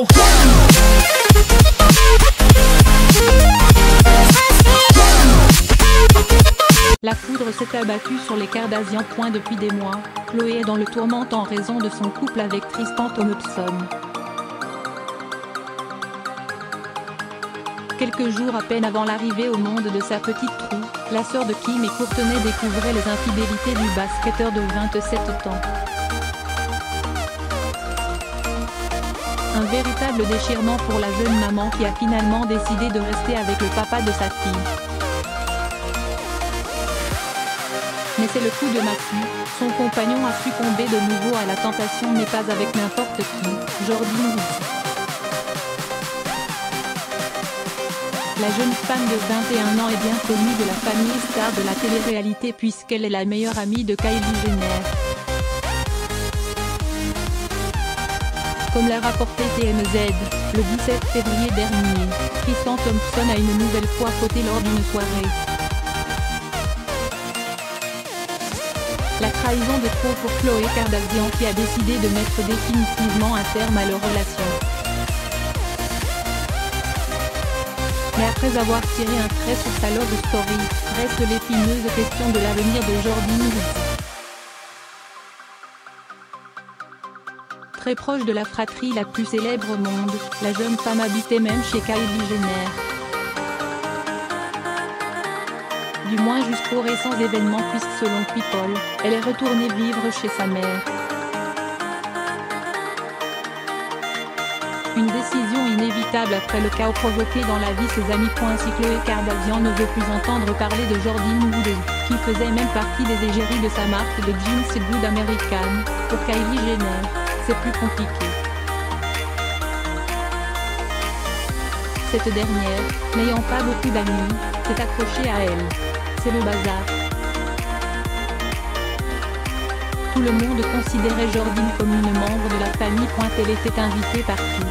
go. La foudre s'est abattue sur les Kardashian. Depuis des mois, Khloé est dans le tourment en raison de son couple avec Tristan Thompson. Quelques jours à peine avant l'arrivée au monde de sa petite True, la sœur de Kim et Courtney découvrait les infidélités du basketteur de 27 ans. Un véritable déchirement pour la jeune maman qui a finalement décidé de rester avec le papa de sa fille. Mais c'est le coup de massue, son compagnon a succombé de nouveau à la tentation, mais pas avec n'importe qui, Jordyn Woods. La jeune femme de 21 ans est bien connue de la famille star de la télé-réalité puisqu'elle est la meilleure amie de Kylie Jenner. Comme l'a rapporté TMZ, le 17 février dernier, Tristan Thompson a une nouvelle fois fauté lors d'une soirée. La trahison de trop pour Khloé Kardashian qui a décidé de mettre définitivement un terme à leur relation. Mais après avoir tiré un trait sur sa love story, reste l'épineuse question de l'avenir de Jordyn Woods. Très proche de la fratrie la plus célèbre au monde, la jeune femme habitait même chez Kylie Jenner. Du moins jusqu'aux récents événements puisque selon People, elle est retournée vivre chez sa mère. Une décision inévitable après le chaos provoqué dans la vie ses amis. Si Khloé Kardashian ne veut plus entendre parler de Jordyn Woods, qui faisait même partie des égéries de sa marque de jeans Good American, pour Kylie Jenner, c'est plus compliqué. Cette dernière, n'ayant pas beaucoup d'amis, s'est accrochée à elle. C'est le bazar. Tout le monde considérait Jordyn comme une membre de la famille. Elle était invitée partout.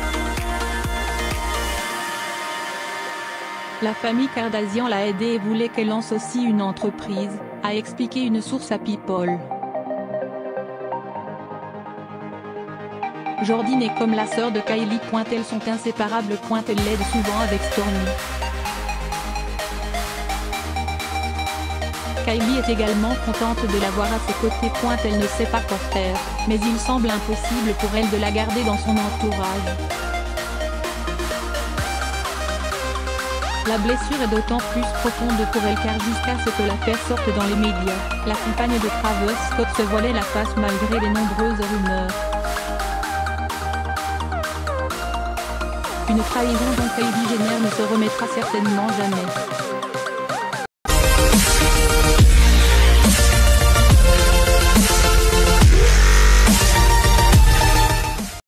La famille Kardashian l'a aidée et voulait qu'elle lance aussi une entreprise, a expliqué une source à People. Jordyn est comme la sœur de Kylie. Elles sont inséparables. Elle l'aide souvent avec Stormi. Kylie est également contente de l'avoir à ses côtés. Elle ne sait pas quoi faire, mais il semble impossible pour elle de la garder dans son entourage. La blessure est d'autant plus profonde pour elle car jusqu'à ce que l'affaire sorte dans les médias, la compagne de Travis Scott se voilait la face malgré les nombreuses rumeurs. Une trahison dont Kylie Jenner ne se remettra certainement jamais.